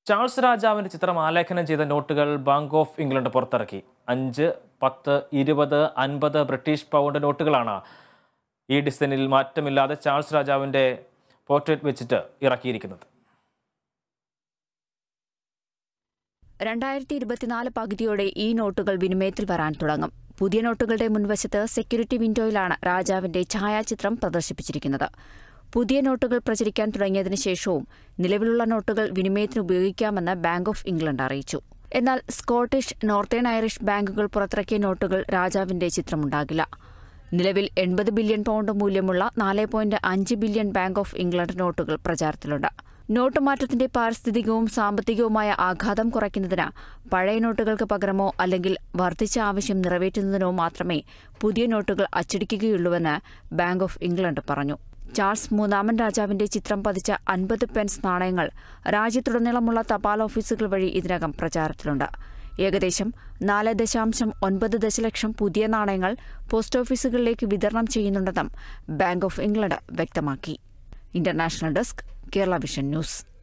Charles രാജാവിന്റെ ചിത്രം ആലേഖനം ചെയ്ത നോട്ടുകൾ ബാങ്ക് ഓഫ് ഇംഗ്ലണ്ട് പുറത്തിറക്കി. 5, 10, 20, 50 ബ്രിട്ടീഷ് പൗണ്ട് നോട്ടുകളാണ് ഈ ഡിസൈനിൽ മാറ്റമില്ലാതെ ചാൾസ് രാജാവിന്റെ പോർട്രേറ്റ് വെച്ചിട്ട് ഇറക്കിയിരിക്കുന്നത്. 2024 പകുതിയോടെ ഈ നോട്ടുകൾ വിനിമയത്തിൽ വരാൻ തുടങ്ങും. പുതിയ നോട്ടുകളുടെ മുൻവശത്ത് സെക്യൂരിറ്റി വിൻഡോയിലാണ് രാജാവിന്റെ ഛായാചിത്രം പ്രദർശിപ്പിച്ചിരിക്കുന്നത്. പുതിയ നോട്ടുകൾ പ്രചരിക്കാൻ തുടങ്ങിയതിനു ശേഷവും നിലവിലുള്ള നോട്ടുകൾ വിനിമയത്തിന് ഉപയോഗിക്കാമെന്ന് ബാങ്ക് ഓഫ് ഇംഗ്ലണ്ട് അറിയിച്ചു. എന്നാൽ സ്കോട്ടിഷ്, നോർത്തേൺ ഐറിഷ് ബാങ്കുകൾ പുറത്തിറക്കിയ നോട്ടുകൾ രാജാവിന്റെ ചിത്രമുണ്ടാകില്ല. നിലവിൽ 80 ബില്യൺ പൗണ്ട് മൂല്യമുള്ള 4.5 ബില്യൺ ബാങ്ക് ഓഫ് ഇംഗ്ലണ്ട് നോട്ടുകൾ പ്രചാരത്തിലുണ്ട്. നോട്ട് മാറ്റത്തിന്റെ പാരിസ്ഥിതികവും സാമ്പത്തികവുമായ ആഘാതം കുറയ്ക്കുന്നതിന് പഴയ നോട്ടുകൾക്ക് പകരമോ അല്ലെങ്കിൽ വർദ്ധിച്ച ആവശ്യം നിറവേറ്റുന്നതിനോ മാത്രമേ പുതിയ നോട്ടുകൾ അച്ചടിക്കുകയുള്ളൂവെന്ന് ബാങ്ക് ഓഫ് ഇംഗ്ലണ്ട് പറഞ്ഞു. ചാൾസ് മൂന്നാമൻ രാജാവിന്റെ ചിത്രം പതിച്ച 50 പെൻസ് നാണയങ്ങൾ രാജ്യത്തുടനീളമുള്ള തപാൽ ഓഫീസുകൾ വഴി ഇതിനകം പ്രചാരത്തിലുണ്ട്. ഏകദേശം 4.9 ദശലക്ഷം പുതിയ നാണയങ്ങൾ പോസ്റ്റ് ഓഫീസുകളിലേക്ക് വിതരണം ചെയ്യുന്നുണ്ടെന്നും ബാങ്ക് ഓഫ് ഇംഗ്ലണ്ട് വ്യക്തമാക്കി. International desk, Kerala vision news.